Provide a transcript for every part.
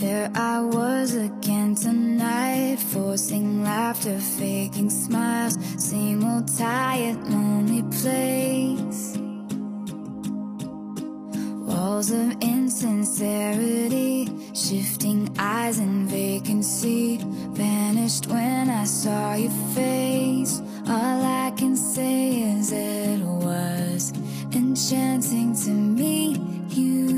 There I was again tonight, forcing laughter, faking smiles. Same old tired, lonely place. Walls of insincerity, shifting eyes and vacancy. Vanished when I saw your face. All I can say is it was enchanting to meet you.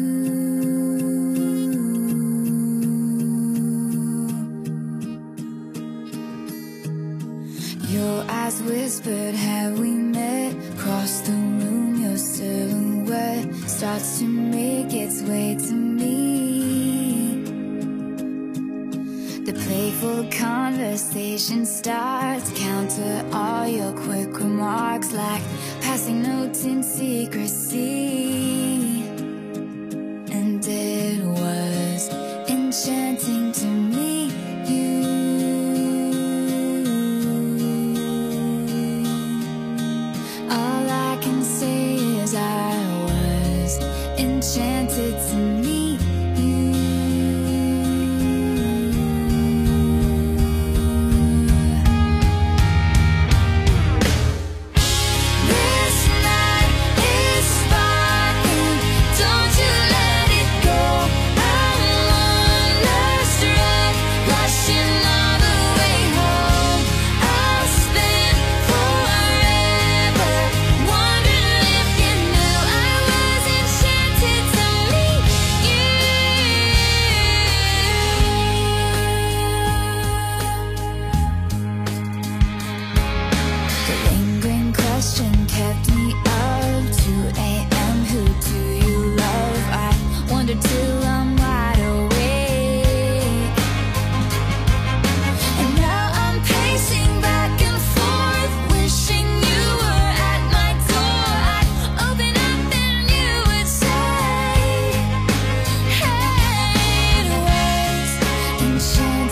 Your eyes whispered, have we met? Across the room, your silhouette starts to make its way to me. The playful conversation starts, counter all your quick remarks like passing notes in secrecy. And it was enchanting to meet you. All I can say is I was enchanted to meet you. This night is sparkling, don't you let it go. I'm wonderstruck, rushing all the way home. I'll spend forever wondering if you knew I was enchanted to meet you. The lingering question kept me up. 2 a.m. Who do you love? I wonder till I'm wide awake. And now I'm pacing back and forth, wishing you were at my door. I'd open up and you would say, hey, it was enchanting.